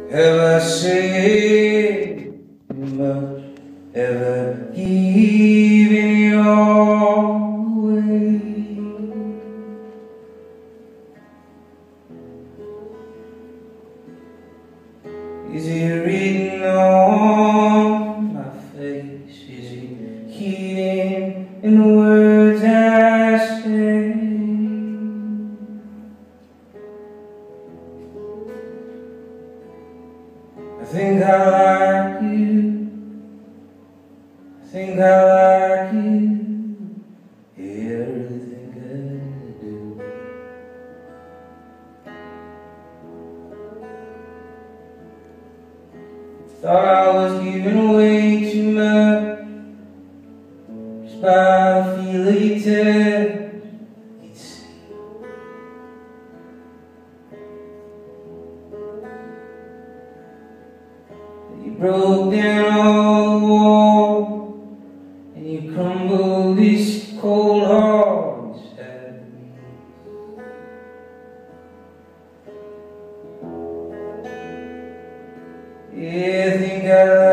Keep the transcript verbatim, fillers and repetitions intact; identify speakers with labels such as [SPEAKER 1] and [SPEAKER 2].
[SPEAKER 1] ever say much, ever give in your way. Is it written on my face? Is it hidden in the words I say? I think I like you, I think I like you, everything I do. Thought I was giving away too much, just by the feel of your touch, you'd see. You broke down all the walls, and you crumbled this cold heart inside me. Yeah, I think I